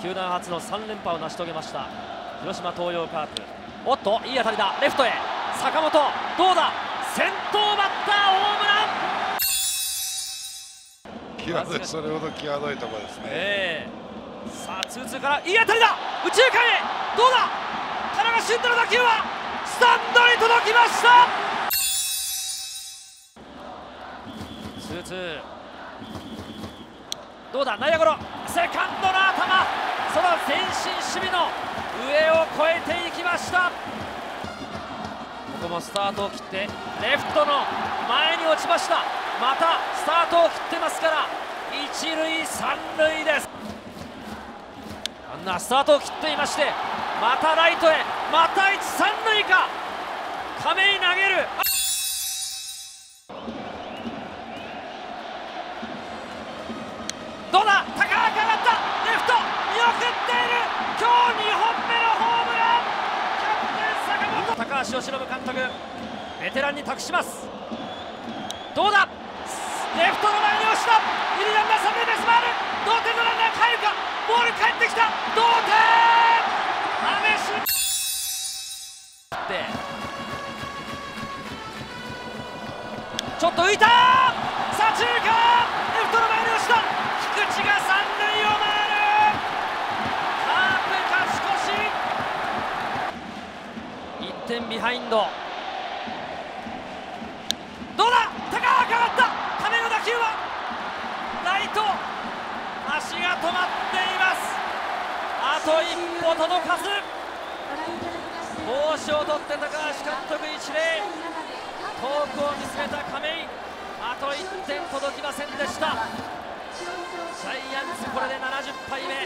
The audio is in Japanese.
球団初の3連覇を成し遂げました広島東洋カープ。おっといい当たりだ、レフトへ坂本、どうだ、先頭バッターホームラン。 それほど際どいところですね。 さあ2-2からいい当たりだ、右中間へ、どうだ、田中俊太の打球はスタンドに届きました。2-2、どうだ、内野ゴロ、セカンドの頭、その前進守備の上を越えていきました。ここもスタートを切ってレフトの前に落ちました。またスタートを切ってますから一塁三塁です。ランナースタートを切っていまして、またライトへ、また一三塁か、亀井投げる。どうだ、高く上がった、レフト見送っている、今日2本目のホームラン、キャプテン坂本。高橋由伸監督、ベテランに託します。どうだ、レフトの前に押した、二塁ランナー三塁ベース回る、同点のランナー帰るか、ボール返ってきた、同点、雨しちょっと浮いた、左中間、レフトの前に押した、菊池が三塁を回る、カープ勝ち越し、1点ビハインド。どうだ、高く上がった、亀の打球はライト、足が止まっています。あと一歩届かず、帽子を取って高橋監督一礼、遠くを見つめた亀井、あと1点届きませんでした。ジャイアンツこれで70敗目。